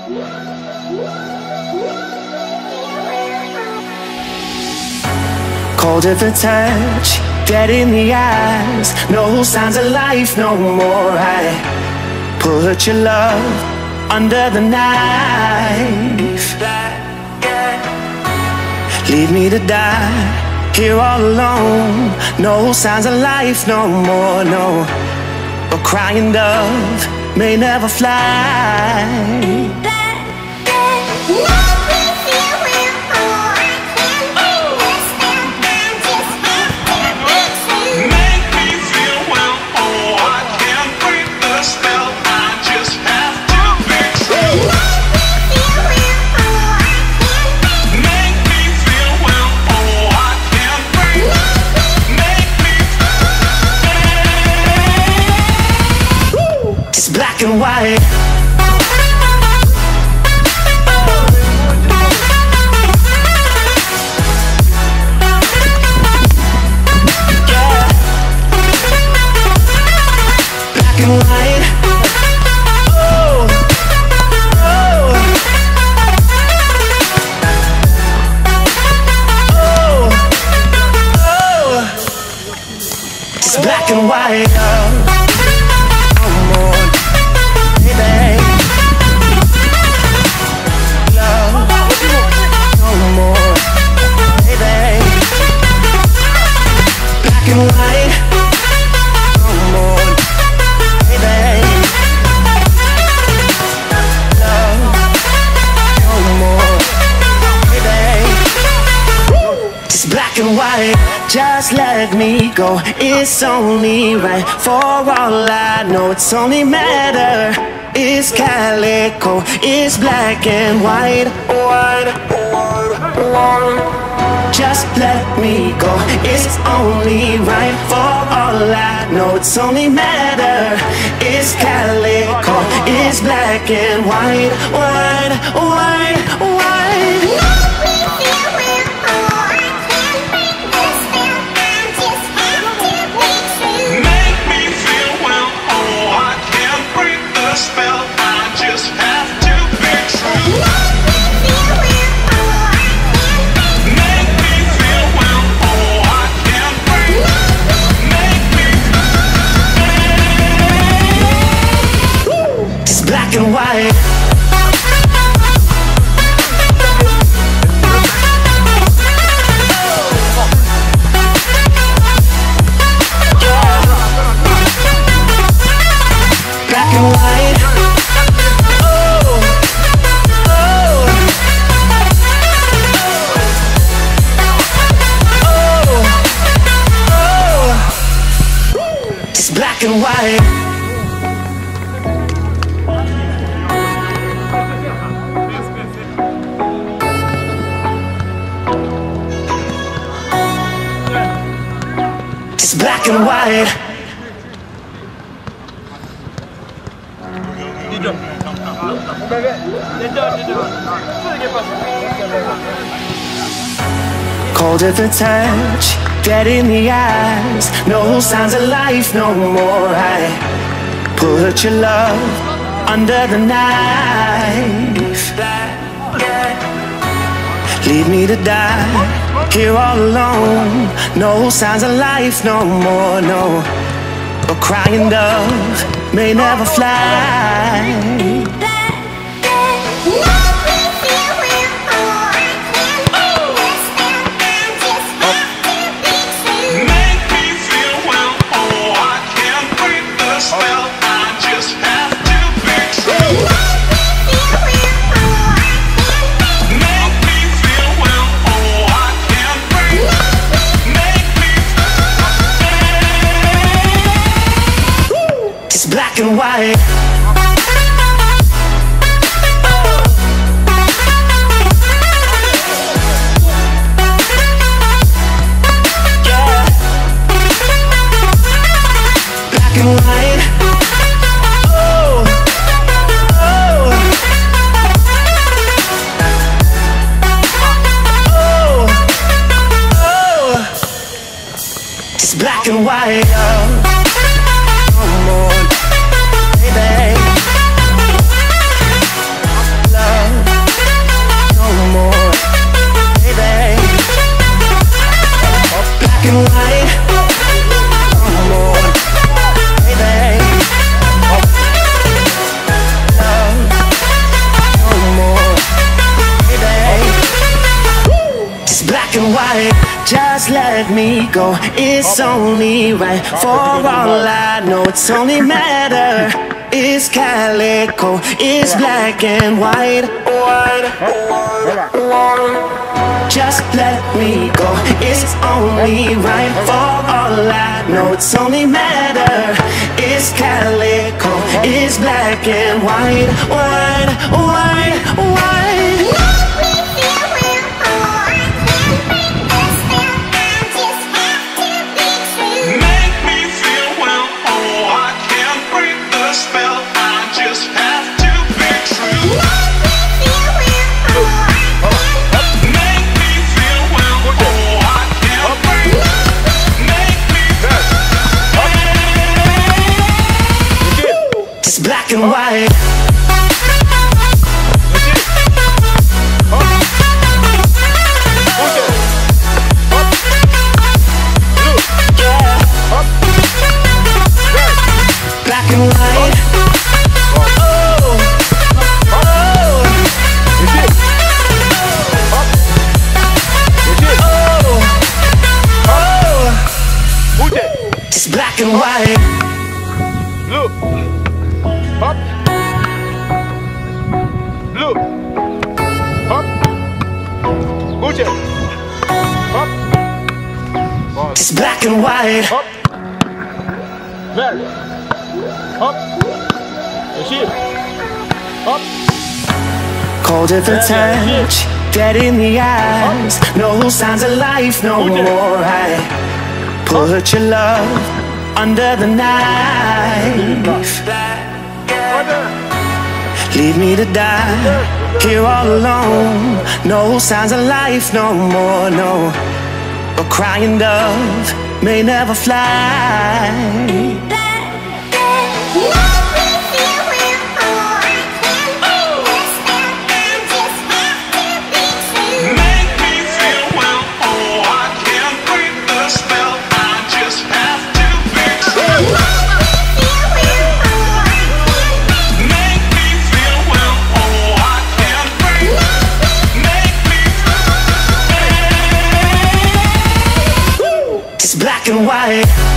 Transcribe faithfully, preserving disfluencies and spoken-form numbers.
Cold at the touch, dead in the eyes, no signs of life no more. I put your love under the knife. Leave me to die here all alone. No signs of life no more, no. A crying dove may never fly. Black and white. Yeah. Black and white. Oh, oh, oh, oh. It's black and white. Oh. Just let me go, it's only right. For all I know, it's only matter. It's calico, it's black and white. White, white, white. Just let me go, it's only right. For all I know, it's only matter. It's calico, it's black and white. White, white, white. Black and white. Yeah. Black and white. Oh, oh, oh, oh. It's black and white. It's black and white. Cold at the touch, dead in the eyes, no signs of life no more. I put your love under the knife. Leave me to die here all alone. No signs of life no more, no. A crying dove may never fly. Black and white. black and white. Just let me go, it's only right. For all I know, it's only matter. It's calico, it's black and white. Just let me go, it's only right. For all I know, it's only matter. It's calico, it's black and white. White, white, white. Black and white. Black and white. Oh, oh. Oh, oh. It's black and white. Look. Up. Look. Up. Gucci. Up. It's black and white. Up. Very. Up. Achieve. Up. Cold at the touch, dead in the eyes. No signs of life no more. I put your love under the knife. Leave me to die here all alone. No signs of life no more, no. A crying dove may never fly. Black and white.